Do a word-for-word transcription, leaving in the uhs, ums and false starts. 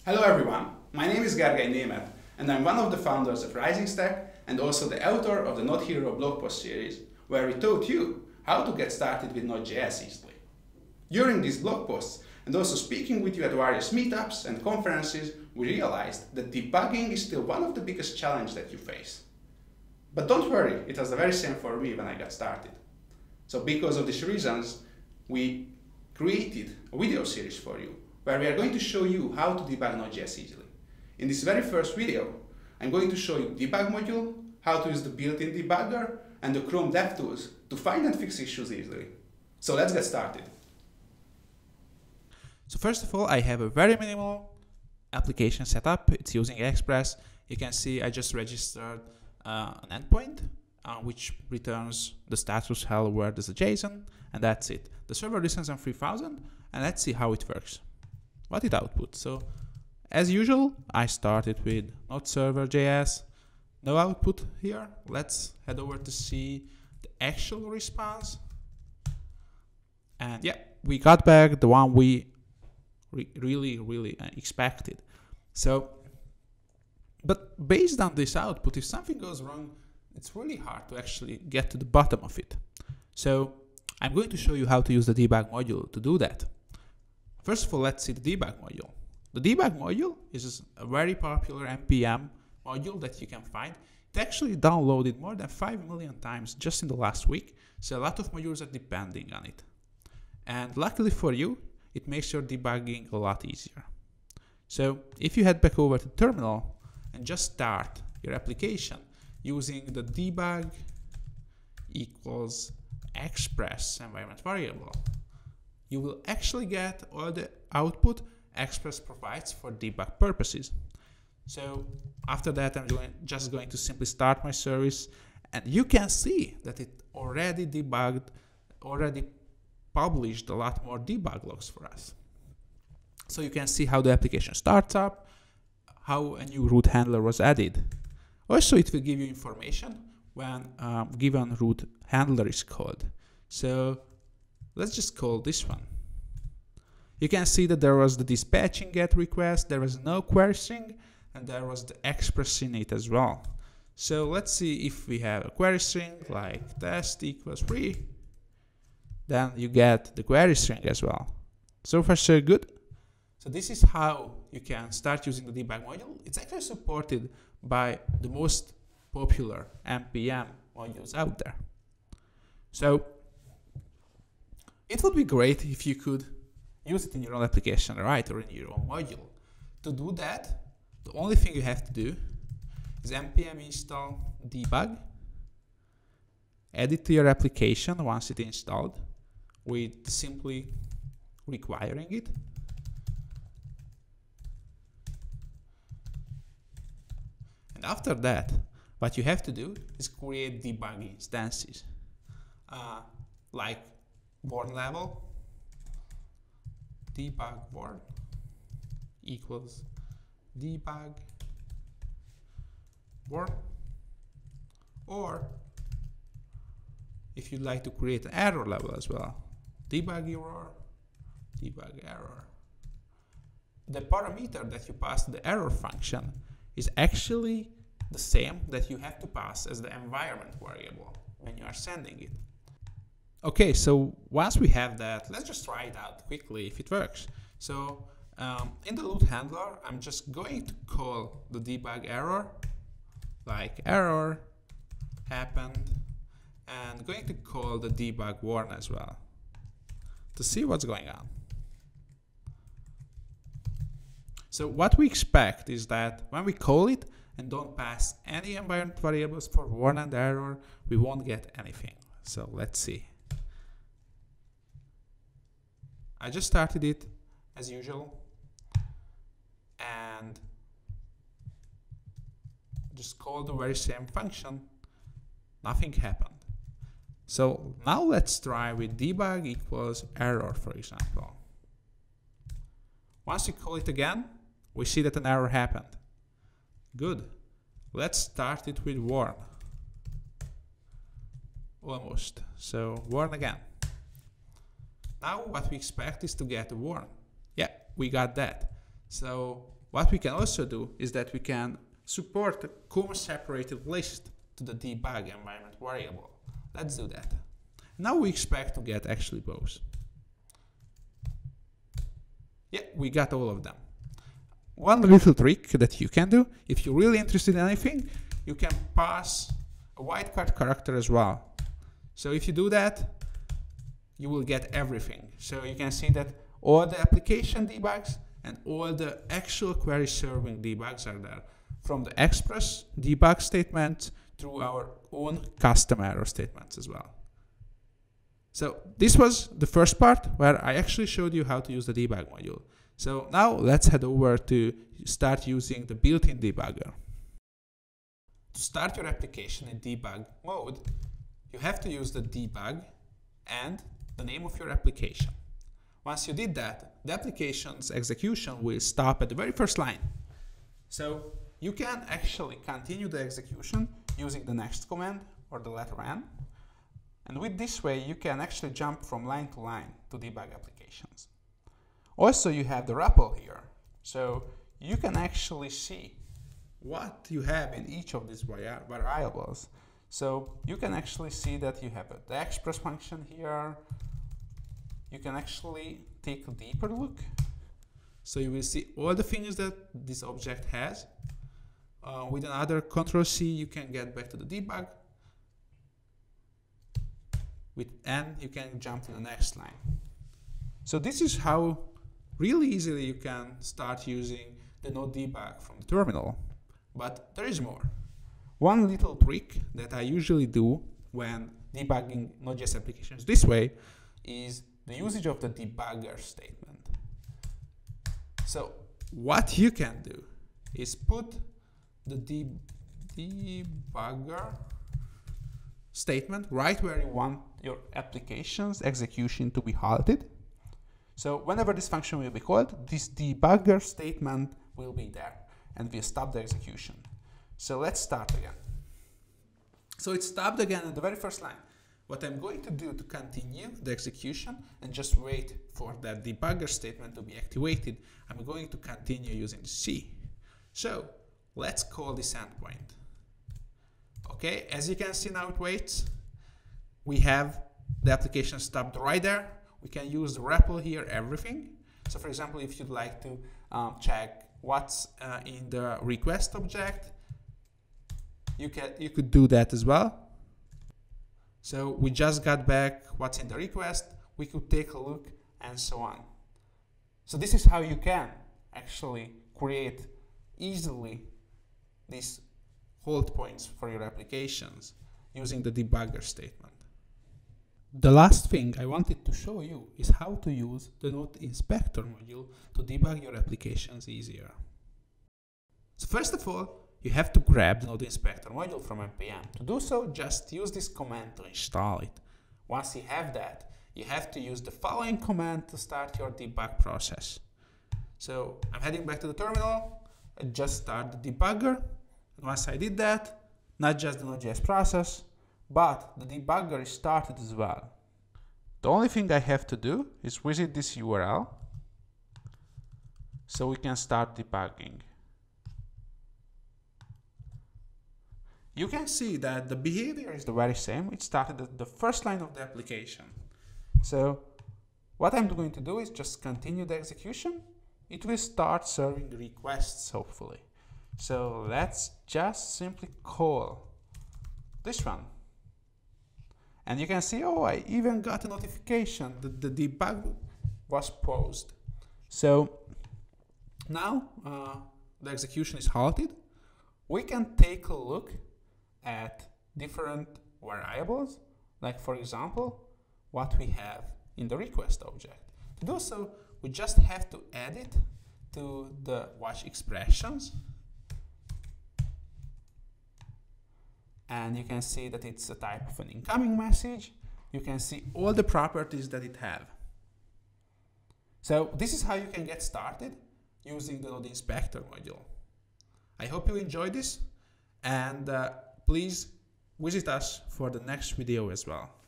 Hello everyone, my name is Gergely Németh and I'm one of the founders of RisingStack and also the author of the Node Hero blog post series where we taught you how to get started with Node.js easily. During these blog posts and also speaking with you at various meetups and conferences, we realized that debugging is still one of the biggest challenges that you face. But don't worry, it was the very same for me when I got started. So because of these reasons, we created a video series for you where we are going to show you how to debug Node.js easily. In this very first video, I'm going to show you debug module, how to use the built-in debugger, and the Chrome DevTools to find and fix issues easily. So let's get started. So first of all, I have a very minimal application setup. It's using Express. You can see I just registered uh, an endpoint uh, which returns the status hello world as a JSON, and that's it. The server listens on three thousand, and let's see how it works. What it outputs. So as usual, I started with Node server J S, no output here. Let's head over to see the actual response. And yeah, we got back the one we re really, really uh, expected. So, but based on this output, if something goes wrong, it's really hard to actually get to the bottom of it. So I'm going to show you how to use the debug module to do that. First of all, let's see the debug module. The debug module is a very popular N P M module that you can find. It actually downloaded more than five million times just in the last week, so a lot of modules are depending on it. And luckily for you, it makes your debugging a lot easier. So if you head back over to terminal and just start your application using the debug equals express environment variable, you will actually get all the output Express provides for debug purposes. So after that, I'm going, just going to simply start my service, and you can see that it already debugged, already published a lot more debug logs for us. So you can see how the application starts up, how a new root handler was added. Also, it will give you information when um, given root handler is called. So let's just call this one. You can see that there was the dispatching get request, there was no query string, and there was the express in it as well. So let's see if we have a query string like test equals free, then you get the query string as well. So far so good. So this is how you can start using the debug module. It's actually supported by the most popular N P M modules out there. So it would be great if you could use it in your own application, right, or in your own module. To do that, the only thing you have to do is npm install debug, add it to your application once it's installed, with simply requiring it. And after that, what you have to do is create debug instances, uh, like warn level, debug warn equals debug warn, or if you'd like to create an error level as well, debug error, debug error. The parameter that you pass to the error function is actually the same that you have to pass as the environment variable when you are sending it. Okay, so once we have that, let's just try it out quickly if it works. So um, in the loot handler, I'm just going to call the debug error, like error happened, and going to call the debug warn as well to see what's going on. So what we expect is that when we call it and don't pass any environment variables for warn and error, we won't get anything. So let's see. I just started it as usual and just called the very same function. Nothing happened. So now let's try with debug equals error, for example. Once you call it again, we see that an error happened. Good. Let's start it with warn. Almost. So warn again. Now what we expect is to get a warn. Yeah, we got that. So what we can also do is that we can support a comma-separated list to the debug environment variable. Let's do that. Now we expect to get actually both. Yeah, we got all of them. One little trick that you can do, if you're really interested in anything, you can pass a wildcard character as well. So if you do that, you will get everything. So you can see that all the application debugs and all the actual query serving debugs are there, from the express debug statement through our own custom error statements as well. So this was the first part where I actually showed you how to use the debug module. So now let's head over to start using the built-in debugger. To start your application in debug mode, you have to use the debug and the name of your application. Once you did that, the application's execution will stop at the very first line. So you can actually continue the execution using the next command or the letter N. And with this way, you can actually jump from line to line to debug applications. Also, you have the R E P L here. So you can actually see what you have in each of these variables. So you can actually see that you have the express function here. You can actually take a deeper look. So you will see all the things that this object has. Uh, with another control C, you can get back to the debug. With N, you can jump to the next line. So this is how really easily you can start using the Node debug from the terminal. But there is more. One little trick that I usually do when debugging Node.js applications this way is the usage of the debugger statement. So what you can do is put the de debugger statement right where you want your application's execution to be halted. So whenever this function will be called, this debugger statement will be there and will stop the execution. So let's start again. So it stopped again at the very first line. What I'm going to do to continue the execution and just wait for that debugger statement to be activated, I'm going to continue using C. So let's call this endpoint. Okay, as you can see now it waits. We have the application stopped right there. We can use the R E P L here, everything. So for example, if you'd like to um, check what's uh, in the request object, you can you could do that as well. So we just got back what's in the request. We could take a look and so on. So this is how you can actually create easily these hold points for your applications using the debugger statement. The last thing I wanted to show you is how to use the Node Inspector module to debug your applications easier. So first of all, you have to grab the Node Inspector module from N P M. To do so, just use this command to install it. Once you have that, you have to use the following command to start your debug process. So I'm heading back to the terminal. I just start the debugger. And once I did that, not just the Node.js process, but the debugger is started as well. The only thing I have to do is visit this U R L so we can start debugging. You can see that the behavior is the very same. It started at the first line of the application. So what I'm going to do is just continue the execution. It will start serving requests, hopefully. So let's just simply call this one. And you can see, oh, I even got a notification that the debug was paused. So now uh, the execution is halted. We can take a look at different variables, like for example, what we have in the request object. To do so, we just have to add it to the watch expressions. And you can see that it's a type of an incoming message. You can see all the properties that it have. So this is how you can get started using the Node Inspector module. I hope you enjoyed this, and uh, please visit us for the next video as well.